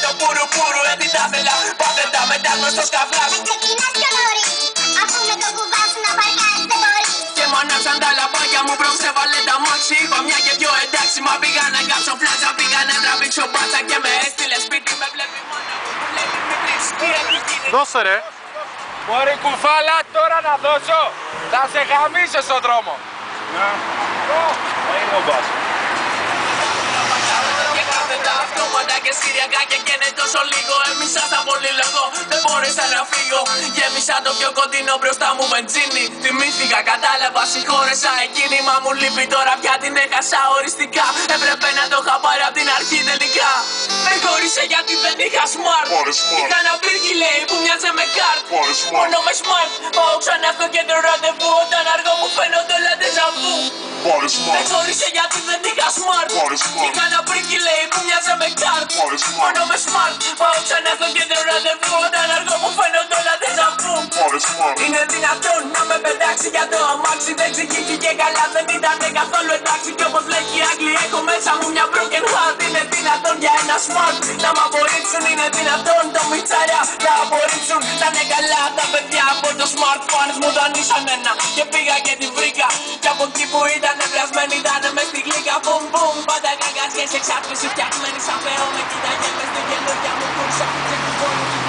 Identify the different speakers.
Speaker 1: το πούρου πούρου, έτσι τα θέλα. Πάτε τα μετά μες στο σκαφλά.
Speaker 2: Ξεκινάς πιο νωρίς, αφού με το κουβά σου να παρκάρεις δεν μπορείς.
Speaker 1: Και μ' ανάψαν τα λαμπάκια μου, προξέβαλε τα μάξι. Είπα μια και δυο εντάξει, μα πήγα να κάψω φλάτσα. Πήγα να τραβήξω μπάτσα και με έστειλε σπίτι. Με βλέπει μάνα μου που λέει μην κλείσεις, κύριε του κύριε.
Speaker 3: Δώσε ρε.
Speaker 4: Μωρή κουφάλα, τώρα να δώσω. Θα σε γαμίσω στον δρόμο.
Speaker 1: Και σκυριακά και καίνε τόσο λίγο. Έμεισα στα πολύ λόγο, δεν μπόρεσα να φύγω. Γέμισα το πιο κοντινό μπροστά μου μπενζίνη. Θυμήθηκα, κατάλαβα, συγχώρεσα εκείνη. Μα μου λείπει τώρα πια την έχασα οριστικά. Έπρεπε να το είχα πάρει απ' την αρχή τελικά. Με χώρισε γιατί δεν είχα smart. Είχα ένα πύργι λέει που μοιάζε με καρτ. Μόνο με smart. Πάω ξανά στο κέντρο ραντεβού. Όταν αργό μου φαίνονται όλα τεζαβού. Με χώρισε γιατί δεν είχα smart. Είχα ένα πύργι λέει που μοιάζε με καρτ. Μόνο με smart. Πάω ξανά στο κέντρο ραντεβού. Όταν αργό μου φαίνονται όλα τεζαβού. Είναι δυνατόν να με πετάξει για το αμάξι. Δεν ξηγήθηκε καλά, δεν ήταν καθόλου εντάξει. Κι όπως λέει η Άγγλοι, έχω μέσα μου μια broken heart. Είναι δυνατόν για ένα smart να μ' απορρίψουν. Είναι δυνατόν το μιτσαριά να απορρίψουν. Να είναι καλά τα παιδιά από το smartphone μου δανείσαν ένα. Και πήγα και τη βρήκα. Κι από εκεί που ήταν πλασμένη ήταν μες στη γλύκα. Μπουμ μπουμ, πάντα καγκασιές εξάρτηση φτιαχμένη σαν Θεό. Με κοίταγε μες στη καινούργια μου κούρσα.